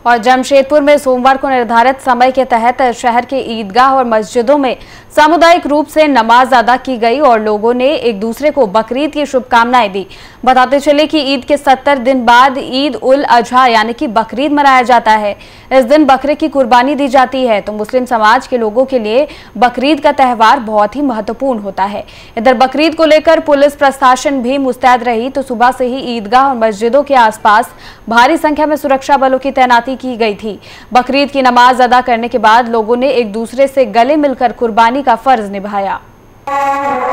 और जमशेदपुर में सोमवार को निर्धारित समय के तहत शहर के ईदगाह और मस्जिदों में सामुदायिक रूप से नमाज अदा की गई और लोगों ने एक दूसरे को बकरीद की शुभकामनाएं दी। बताते चले कि ईद के 70 दिन बाद ईद उल अजहा यानी कि बकरीद मनाया जाता है। इस दिन बकरे की कुर्बानी दी जाती है। तो मुस्लिम समाज के लोगों के लिए बकरीद का त्यौहार बहुत ही महत्वपूर्ण होता है। इधर बकरीद को लेकर पुलिस प्रशासन भी मुस्तैद रही। तो सुबह से ही ईदगाह और मस्जिदों के आसपास भारी संख्या में सुरक्षा बलों की तैनाती की गई थी। बकरीद की नमाज अदा करने के बाद लोगों ने एक दूसरे से गले मिलकर कुर्बानी का फर्ज निभाया।